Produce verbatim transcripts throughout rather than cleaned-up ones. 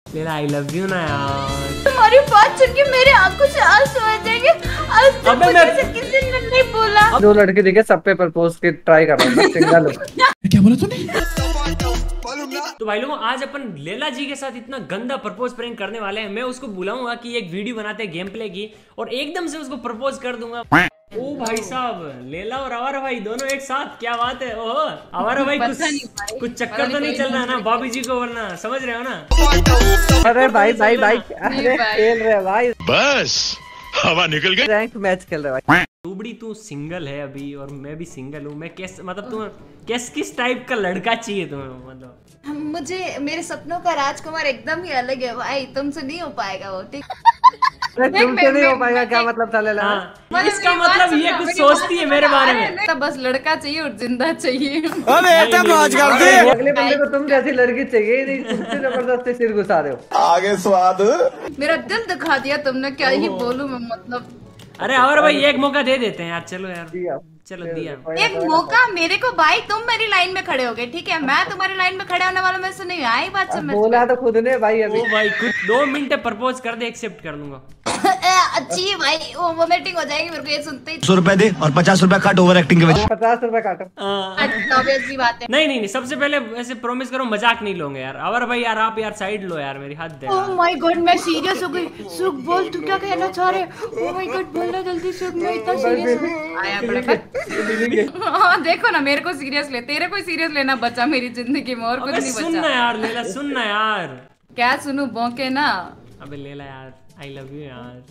लेला आई love you ना यार। तुम्हारी बात सुन के मेरे आंखों से आंसू आ जाएंगे। आज तक मुझे ऐसे किसी ने नहीं बोला। दो लड़के दिखे, सब पे प्रपोज की ट्राई कर रहा हूँ, सिंगल हूँ। क्या बोला तूने? तो भाई लोगों आज अपन लेला जी के साथ इतना गंदा प्रपोज प्रैंक करने वाले हैं। मैं उसको बुलाऊंगा कि एक वीडियो बनाते हैं गेम प्ले की और एकदम से उसको प्रपोज कर दूंगा। ओ भाई साहब, लेला और आवारा भाई दोनों एक साथ, क्या बात है। ओहो आवारा भाई कुछ कुछ चक्कर तो नहीं चल रहा ना भाभी जी को, वरना समझ रहे हो ना। अरे भाई भाई भाई अरे खेल रहे भाई, बस हवा निकल गई। रैंक मैच खेल रहे भाई। टूबड़ी तू सिंगल है अभी और मैं भी सिंगल हूँ। मैं कैस मतलब तुम किस किस टाइप का लड़का चाहिए तुम्हें? मतलब मुझे मेरे सपनों का राजकुमार एकदम ही अलग है भाई, तुमसे नहीं हो पाएगा वो। ठीक तुमसे नहीं हो पाएगा क्या मतलब था लेला? हाँ, इसका मतलब ये कुछ सोचती है मेरे बारे में। तो बस लड़का चाहिए और जिंदा चाहिए। अगले बंदे को तुम जैसी लड़की चाहिए नहीं, तुमसे जबरदस्ती सिर घुसा रहे हो। आगे स्वाद मेरा दिल दिखा दिया तुमने, क्या ही बोलूं मैं। मतलब अरे और भाई एक मौका दे देते हैं यार, चलो यार चलो दिया एक मौका मेरे को भाई। तुम मेरी लाइन में खड़े हो गए, ठीक है, मैं तुम्हारी लाइन में खड़े होने वाला मैं से नहीं आई बात समझ। बोला तो खुद ने भाई अभी। ओ भाई कुछ दो मिनट प्रपोज कर दे, एक्सेप्ट कर लूंगा। अच्छी भाई वो वोमिटिंग हो जाएगी मेरे को ये सुनते ही। सौ रुपए दे और पचास रुपए काट ओवर एक्टिंग के वजह। पचास रुपए काटो। ऑब्वियसली बात है। नहीं नहीं नहीं सबसे पहले ऐसे प्रॉमिस करो मजाक नहीं लोगे यार। और भाई यार आप यार साइड लो यार, मेरी हद है। ओह माय गॉड मैं सीरियस हो गई। सुख बोल तू क्या कहना चाह रहे? ओह माय गॉड बोलना जल्दी सुख, मैं इतना सीरियस हूं। आया बड़े हाँ देखो ना, मेरे को सीरियस ले, तेरे को सीरियस लेना बचा मेरी जिंदगी में, और कुछ नहीं बचा। सुनना यार लेला, सुनना यार। क्या सुनूं भौंके ना? अबे लेला यार आई लव यू यार।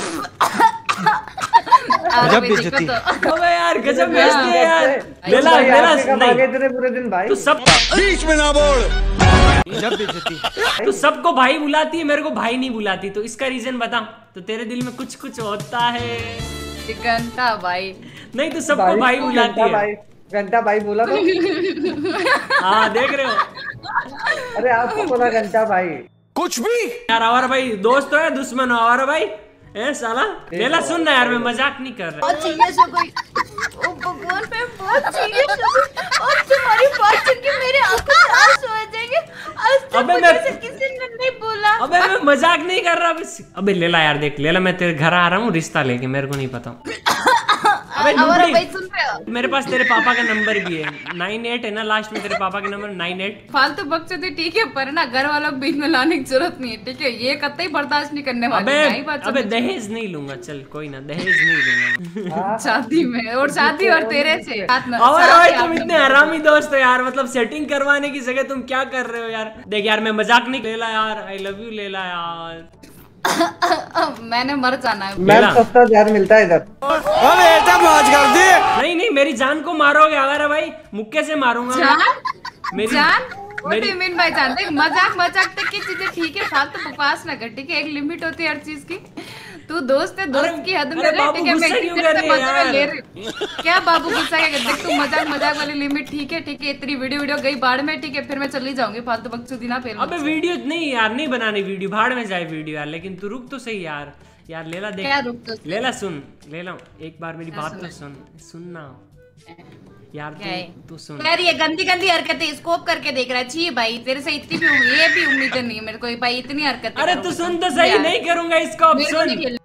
गजब बेइज्जती। अबे यार गजब बेइज्जती है यार। लेला लेला नहीं पूरे दिन भाई तू सब बीच में ना बोल। गजब बेइज्जती। तू सबको भाई बुलाती है, मेरे को भाई नहीं बुलाती, तो इसका रीजन बता। तो तेरे दिल में कुछ कुछ होता है। घंटा भाई नहीं तो सबको भाई, भाई बुलाती है। भाई घंटा भाई बोला तो। हाँ देख रहे हो। अरे आपको बोला घंटा भाई कुछ भी यार। आवारा भाई दोस्त हो या दुश्मन हो आवारा भाई? ए साला लेला सुन ना यार, मैं मजाक नहीं कर रहा। बहुत सीरियस हो गई। ओ भगवान पे बहुत सीरियस हो गई और तुम्हारी बात सुन के मेरे आंखों से आंसू आ जाएंगे। आज तक अबे मुझे मैं- ऐसे किसी ने नहीं बोला। अबे मैं मजाक नहीं कर रहा बस। अबे लेला यार देख, लेला मैं तेरे घर आ रहा हूँ रिश्ता लेके, मेरे को नहीं पता। अबे आवारा भाई सुन रहे हो? मेरे पास तेरे पापा का नंबर भी है, नाइन एट है ना लास्ट में तेरे पापा का नंबर, नाइन एट। फालतू बकचोदी ठीक है, पर ना घर वालों को बीच में लाने की जरूरत नहीं है, ठीक है? ये कतई बर्दाश्त नहीं करने वाली। अबे नहीं बात अबे दहेज नहीं लूंगा, चल कोई ना, दहेज नहीं लूंगा। शादी में, और शादी और तेरे से और भाई तुम इतने हरामी दोस्त हो यार, मतलब सेटिंग करवाने की जगह तुम क्या कर रहे हो यार? देख यार मैं मजाक नहीं, लेला यार आई लव यू लेला यार। मैंने मर जाना है। मैं सस्ता जहर मिलता है इधर। नहीं नहीं मेरी जान को मारोगे अगर भाई, मुक्के से मारूंगा। जान मेरी जान What do you mean by जान? देख मजाक मजाक तक की चीजें ठीक है, फालतू बकवास ना कर, ठीक है? एक लिमिट होती है हर चीज की। तू दोस्त है, दोस्त की हद में रह, ठीक है? मैं किसी से मजे में ले रही। क्या बाबू गुस्सा क्या? देख तू मजाक मजाक वाली लिमिट ठीक है, ठीक है? इतनी वीडियो वीडियो गई बाढ़ में, ठीक है? फिर मैं चली जाऊंगी, फालतू बकचोदी ना फेल। अबे वीडियो नहीं यार, नहीं बनानी वीडियो, भाड़ में जाए वीडियो यार। लेकिन तू रुक तो सही यार। यार लेला देख, क्या रुक तो? लेला सुन, लेला एक बार मेरी बात तो सुन, सुनना यार तू तू सुन यार। ये गंदी गंदी हरकतें स्कोप करके देख रहा है। छी भाई तेरे से इतनी भी उम्मीद, ये भी उम्मीद नहीं है मेरे को भाई, इतनी हरकतें। अरे तू सुन तो सही, नहीं करूंगा इसको, अब सुन।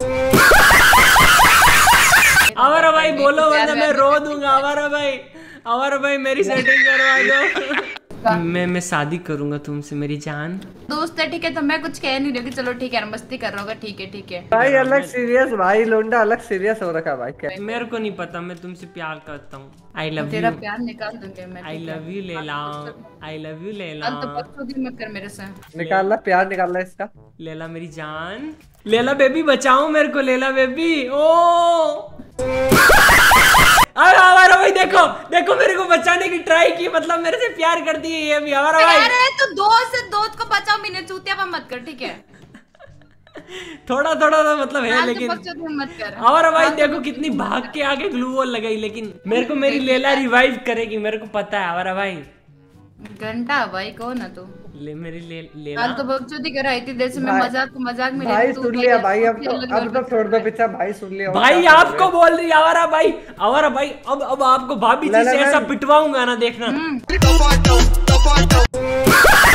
आवारा भाई बोलो वरना मैं रो दूंगा। आवारा भाई, आवारा भाई मेरी सेटिंग करवा दो। मैं मैं शादी करूंगा तुमसे मेरी जान। दोस्त है ठीक है, तो मैं कुछ कह नहीं रही। चलो ठीक है, मस्ती कर रहा होगा, ठीक है ठीक है। भाई अलग सीरियस, भाई लोंडा अलग सीरियस हो रखा भाई। क्या मेरे को नहीं पता, मैं तुमसे प्यार करता हूँ। I love you. तेरा प्यार निकाल दूंगी मैं। आई लव यू लेला, आई लव यू लेला। तो बकचोदी मत कर मेरे से। निकालना प्यार निकालना इसका। लेला मेरी जान, लेला बेबी बचाओ मेरे को, लेला बेबी। ओ अरे हमारा भाई देखो देखो मेरे को बचाने की ट्राई की, मतलब मेरे से प्यार करती है ये भी हमारा भाई। अरे तो दोस्त से दोस्त को बचाओ, मैंने चूतिया मत कर, ठीक है? थोड़ा थोड़ा तो मतलब है, लेकिन मत कर। हमारा भाई देखो कितनी भाग के आगे ग्लू वॉल लगाई, लेकिन मेरे को मेरी लेला रिवाइव करेगी, मेरे को पता है हमारा भाई। घंटा भाई कौन है तू? ले मेरी ले लेला कल तो बकचोदी कर रही थी, जैसे मैं मजाक मजाक में भाई सुन लिया भाई, अब तो अब तो छोड़ दो पीछा भाई, सुन लिया भाई। आपको बोल रही आवारा भाई, आवारा भाई अब अब आपको भाभी जी से ऐसा पिटवाऊंगा ना, देखना।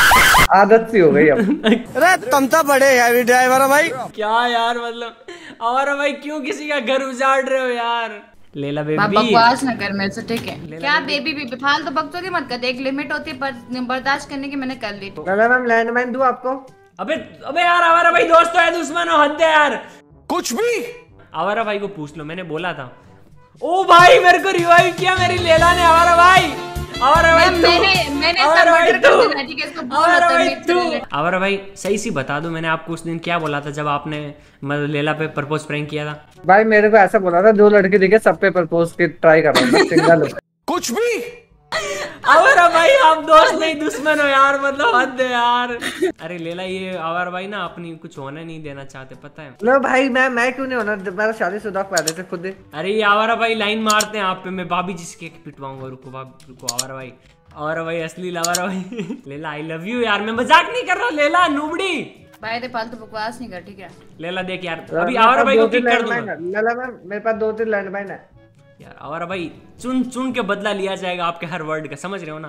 आदत सी हो गई अब। अरे तुम तो बड़े हैवी ड्राइवर हो भाई। क्या यार मतलब और भाई क्यों किसी का घर उजाड़ रहे हो यार। लेला बेबी बकवास ना कर मेरे से, ठीक है? क्या बेबी बेबी फालतू बकचोदी मत कर, एक लिमिट होती है पर बर्दाश्त करने की, मैंने कर ली। मैम लैंडमाइन दूं आपको? अबे अबे यार आवारा भाई दोस्त है दुश्मन हो, हद है यार। कुछ भी आवारा भाई को पूछ लो, मैंने बोला था। ओ भाई मेरे को रिवाइव किया मेरी लेला ने। आवारा भाई आवारा भाई तू मैंने मैंने आवारा भाई तू आवारा भाई तू आवारा भाई सही सी बता दो, मैंने आपको उस दिन क्या बोला था जब आपने मतलब लेला पे प्रपोज प्रैंक किया था? भाई मेरे को ऐसा बोला था जो लड़की दिखे सब पे प्रपोज की ट्राई कर रहा हूं, सिंगल हूं। कुछ भी आवारा भाई आप दोस्त नहीं दुश्मन हो यार, मतलब हद है यार। अरे लेला ये आवारा भाई ना अपनी कुछ होने नहीं देना चाहते, पता है? लो भाई मैं मैं क्यों नहीं होना, मेरा शादीशुदा पहले से खुद ही। अरे ये आवारा भाई लाइन मारते हैं आप पे, मैं भाभी जिसके पिटवाऊंगा। रुको भाभी रुको। आवारा भाई आवारा भाई असली आवारा भाई लेला आई लव यू यार, मैं मजाक नहीं कर रहा। लेला नूबड़ी भाई दे फालतू बकवास नहीं कर, ठीक है? लेला देख यार अभी आवारा भाई को किक कर दूंगा। लेला मैम मेरे पास दो तीन लैंडमाइन है यार। आवारा भाई चुन चुन के बदला लिया जाएगा आपके हर वर्ड का, समझ रहे हो ना?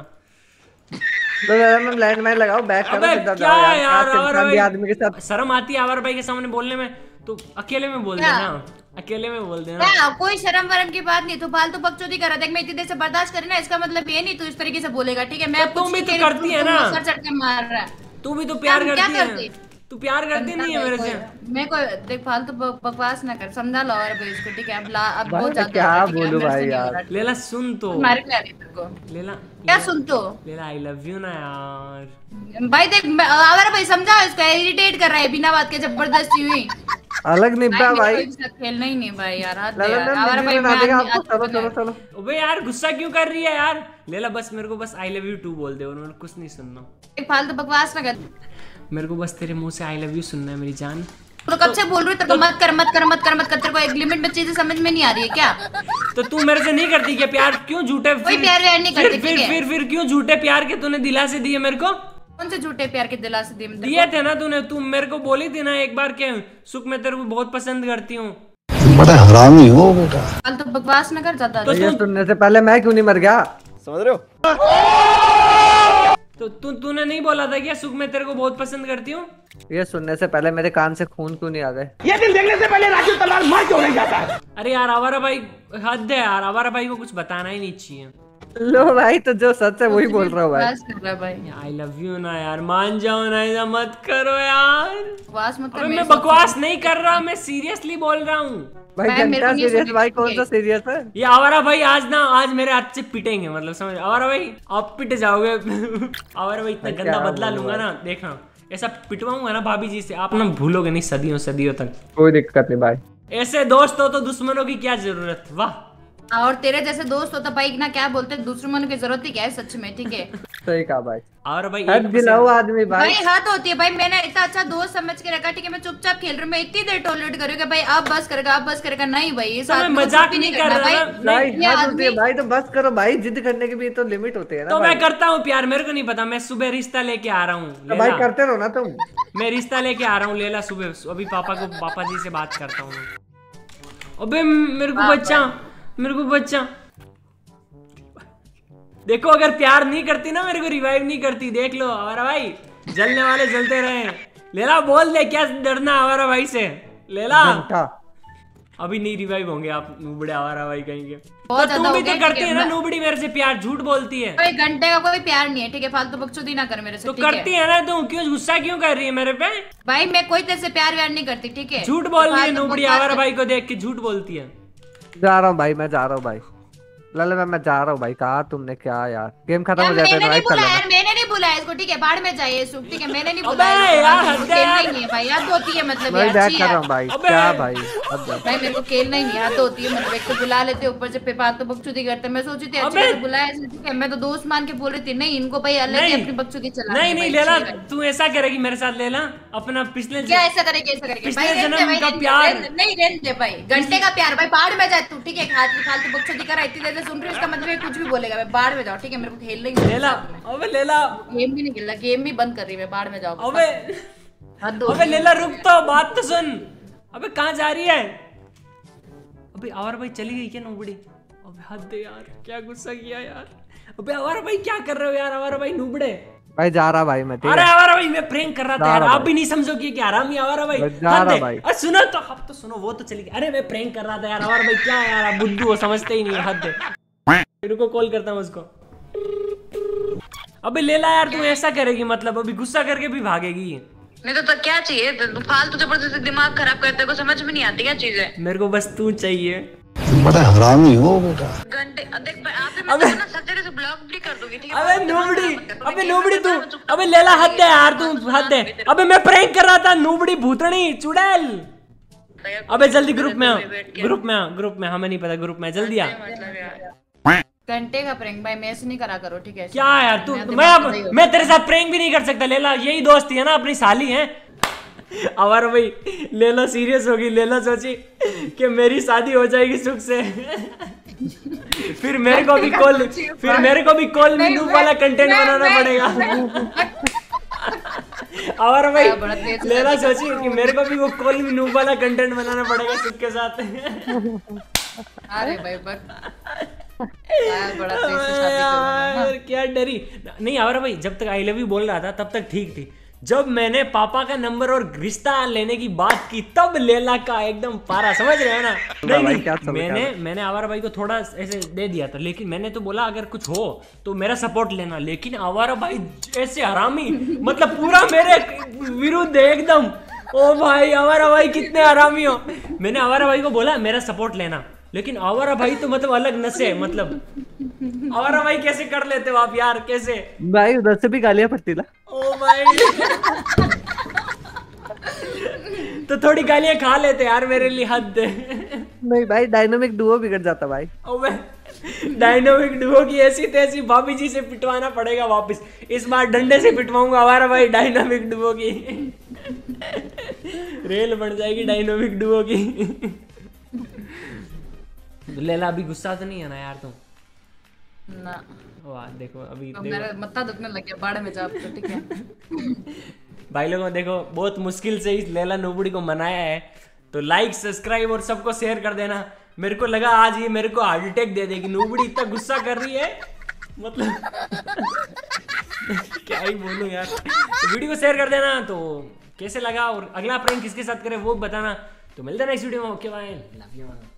तो मैम लैंडमाइन लगाओ, बैक करो सीधा क्या जाओ यार आवारा भाई आदमी के साथ। शर्म आती है आवारा भाई के सामने बोलने में, तो अकेले में बोल देना, अकेले में बोल देना। क्या कोई शर्म वरम की बात नहीं, तू फालतू बकचोदी कर रहा। देख मैं इतनी देर से बर्दाश्त कर रही ना, इसका मतलब ये नहीं तू इस तरीके से बोलेगा, ठीक है? मैं तुम भी तो करती है ना, सर चढ़ के मार रहा है। तू भी तो प्यार करती है, तू प्यार करती नहीं है मेरे से। मैं कोई देख फालतू बकवास ना कर, समझा लो और भाई इसको, ठीक है? अब ला अब बहुत ज्यादा क्या बोलूं भाई यार। लेला सुन तो मार के आ रही तेरे को। लेला क्या सुन तो? लेला आई लव यू ना यार। भाई देख आवारा भाई समझा इसको, इरिटेट कर रहा है बिना बात के, जबरदस्ती हुई। अलग निब्बा भाई, खेलना ही नहीं भाई यार। आवारा भाई चलो चलो चलो। अबे यार गुस्सा क्यों कर रही है यार? लेला बस मेरे को बस आई लव यू टू बोल दे, और कुछ नहीं सुनना। फालतू बकवास ना कर, मेरे को बस तेरे मुंह से आई लव यू सुनना है मेरी जान। तो कब से बोल रही है तेरे को मत कर मत कर मत कर मत कर, तेरे को एक लिमिट में चीजें समझ में नहीं आ रही है क्या? तो तू मेरे से नहीं करती क्या प्यार? क्यों झूठे कोई प्यार व्यार नहीं करती, फिर फिर फिर क्यों झूठे प्यार के तूने दिलासे दिए मेरे को? कौन से झूठे प्यार के दिलासे दिए? दिए थे ना तूने, तू मेरे को बोली थी ना एक बार के सुख मैं तेरे को बहुत पसंद करती हूँ। बड़ा हरामी हो बेटा। फालतू बकवास ना कर ज्यादा। तो ये सुनने से पहले मैं क्यों नहीं मर गया, समझ रहे हो? तो तू तूने नहीं बोला था क्या सुख मैं तेरे को बहुत पसंद करती हूँ? ये सुनने से पहले मेरे कान से खून क्यों नहीं आ गए? ये दिन देखने से पहले राजू तलवार मार क्यों नहीं जाता है? अरे यार आवारा भाई हद है यार, आवारा भाई को कुछ बताना ही नहीं चाहिए। लो भाई तो जो सच है वही बोल रहा हूँ भाई। आई लव यू ना यार, मान जाओ ना, ऐसा मत करो यार। बकवास मत कर। अबे मैं बकवास नहीं कर रहा, मैं सीरियसली बोल रहा हूँ भाई। घंटा सीरियस भाई, कौन सा सीरियस है ये? आवारा भाई आज ना आज मेरे हाथ से पिटेंगे, मतलब समझ। आवारा भाई आप पिट जाओगे आवारा भाई इतना गंदा बदला लूंगा ना, देखना ऐसा पिटवाऊंगा ना भाभी जी से, आप ना भूलोगे नहीं सदियों सदियों तक। कोई दिक्कत नहीं भाई, ऐसे दोस्त हो तो दुश्मनों की क्या जरूरत। वाह। और तेरे जैसे दोस्त होता भाई ना, क्या बोलते दुश्मनों की जरूरत ही क्या है सच में, ठीक है? सही कहा भाई। और भाई हद दिलाओ आदमी भाई। भाई हद होती है भाई, मैंने इतना अच्छा दोस्त समझ के रखा, ठीक है? मैं चुपचाप खेल रही हूँ, मैं इतनी देर टॉलरेट करूँगा भाई अब बस करेगा अब बस करेगा। नहीं भाई ये मैं मजाक नहीं कर रहा भाई, हद होती है भाई, तो बस करो भाई। जिद करने की भी तो लिमिट होती है ना। तो मैं करता हूँ प्यार, मेरे को नहीं पता। मैं सुबह रिश्ता लेके आ रहा हूँ भाई, करते रहो ना तुम। मैं रिश्ता लेके आ रहा हूँ लेला सुबह, अभी पापा को पापा जी से बात करता हूँ। अबे मेरे को बच्चा मेरे को बच्चा देखो, अगर प्यार नहीं करती ना मेरे को रिवाइव नहीं करती, देख लो। आवारा भाई जलने वाले जलते रहे। लेला बोल दे, क्या डरना आवारा भाई से? लेला अभी नहीं रिवाइव होंगे आप नूबड़े आवारा भाई कहेंगे। तो तुम भी तो करती है ना नूबड़ी मेरे से प्यार, झूठ बोलती है। कोई घंटे का कोई प्यार नहीं है, ठीक है? फालतू बकचोदी ना कर मेरे से। तो करती है ना तुम, क्यों गुस्सा क्यों कर रही है मेरे पे? भाई मैं कोई तेरे से प्यार व्यार नहीं करती, ठीक है? झूठ बोल रही है नूबड़ी आवारा भाई को देख के, झूठ बोलती है। जा रहा हूँ भाई, मैं जा रहा हूँ भाई। लले मैं मैं जा रहा हूँ भाई। कहा तुमने क्या यार, गेम खत्म हो जाता है। मैंने नहीं बुलाया यार, मैंने नहीं बुलाया इसको, ठीक है? बाहर में जाइए सुख, ठीक है? मैंने नहीं बुलाया यार, खेलना ही नहीं है भाई, याद होती है मतलब भाई। बैक कर रहा हूँ भाई। क्या भाई भाई मेरे को खेलना ही नहीं याद होती है मतलब। एक तो बुला लेते ऊपर से फालतू बकचोदी करते। मैं सोची थी अच्छे से बुलाया, ठीक है? मैं तो दोस्त मान के बोल रही थी, नहीं इनको भाई अलग ही अपनी बकचोदी चला। नहीं नहीं लेला, तू ऐसा करेगी मेरे साथ लेला अपना पिछले क्या ऐसा करेगी ऐसा करेगी पिछले जन्म का प्यार नहीं रहने दे भाई। घंटे का प्यार भाई, बाहर में जाए तू, ठीक है? फालतू बकचोदी कर इतनी देर से सुन रही, इसका मतलब कुछ भी बोलेगा मैं बाहर में जाओ, ठीक है? मेरे को खेल नहीं लेला। अबे लेला गेम भी नहीं खेलना, गेम भी बंद कर रही है, बाहर में जाओ। अबे अबे लेला रुक तो, बात तो सुन। अबे कहाँ जा रही है? अबे आवारा भाई चली गई क्या नूबड़ी? अबे हद है यार, क्या गुस्सा किया यार। अबे आवारा भाई क्या कर रहे हो यार? आवारा भाई नूबड़े भाई जा रहा भाई मैं। अरे आवारा भाई मैं प्रैंक कर रहा था यार, आप भी नहीं समझोगे कि आरामी आवारा भाई जा रहा भाई। अरे सुनो तो, अब तो सुनो, वो तो चली गई। अरे मैं प्रैंक कर रहा था यार आवारा भाई, क्या यार आप बुद्धू हो, समझते ही नहीं है, हद है। रुको कॉल करता हूँ उसको। अबे लेला यार तू ऐसा करेगी मतलब, अभी गुस्सा करके भी भागेगी। नहीं तो, तो क्या चाहिए, तो फालतू जबरदस्ती दिमाग खराब करते को समझ में नहीं आती क्या चीजें। मेरे को बस तू चाहिए। बड़ा हरामी हो बेटा। घंटे देख आप ना सब जगह से ब्लॉक भी कर दूंगी, ठीक है। अबे नूबड़ी, अबे नूबड़ी तू, अबे लेला हद है यार तू, हद है। अबे मैं प्रैंक कर रहा था, नूबड़ी भूतनी चुड़ैल। अबे जल्दी ग्रुप में आ, ग्रुप में आ, ग्रुप में, हमें नहीं पता, ग्रुप में जल्दी आ। घंटे का प्रैंक भाई मैं ऐसे नहीं करा करो, ठीक है। क्या यार तू, मैं अब मैं तेरे साथ प्रैंक भी नहीं कर सकता लेला, यही दोस्ती है ना, अपनी साली है। आवारा भाई लेला सीरियस होगी, लेला सोची कि मेरी शादी हो जाएगी सुख से। फिर मेरे को भी कॉल, फिर मेरे को भी कॉल में नूब वाला कंटेंट बनाना पड़ेगा। आवारा भाई लेला सोची कि मेरे को भी वो कॉल में नूब वाला कंटेंट बनाना पड़ेगा सुख के साथ। अरे भाई बड़ा यार क्या डरी नहीं आवारा भाई, जब तक आई लव यू बोल रहा था तब तक ठीक थी। जब मैंने पापा का नंबर और रिश्ता लेने की बात की तब लेला का एकदम पारा, समझ रहे हो ना। नहीं, नहीं, क्या मैंने मैंने आवारा भाई को थोड़ा ऐसे दे दिया था, लेकिन मैंने तो बोला अगर कुछ हो तो मेरा सपोर्ट लेना। लेकिन आवारा भाई ऐसे हरामी, मतलब पूरा मेरे विरुद्ध है एकदम। ओ भाई आवारा भाई कितने हरामी हो। मैंने आवारा भाई को बोला मेरा सपोर्ट लेना, लेकिन आवारा भाई तो मतलब अलग नशे, मतलब आवारा भाई कैसे कर लेते हो आप यार, कैसे भाई उधर से भी गालियां पड़ती ना। ओ भाई तो थोड़ी गालियां खा लेते यार, मेरे लिए हद है। नहीं भाई डायनामिक डुओ बिगड़ जाता भाई। ओबे डायनामिक डुओ की ऐसी तैसी भाभी जी से पिटवाना पड़ेगा वापस, इस बार डंडे से पिटवाऊंगा हमारा भाई डायनामिक डुओ की। रेल बन जाएगी डायनामिक डुओ की। लेला अभी गुस्सा तो नहीं है ना यार तुम? ना वाह देखो अभी तो मेरा मत्था दुखने लग गया, बाड़े में जा, तो ठीक है। भाई लोगों देखो बहुत मुश्किल से इस लेला नूबड़ी को मनाया है, तो लाइक सब्सक्राइब और सबको शेयर कर देना। मेरे को लगा आज ये मेरे को हार्ट अटैक दे देगी, नूबड़ी इतना गुस्सा कर रही है मतलब। क्या ही बोलूं यार। तो वीडियो को शेयर कर देना, तो कैसे लगा और अगला प्रैंक किसके साथ करें वो बताना। तो मिलते हैं नेक्स्ट वीडियो में, ओके बाय, लव यू।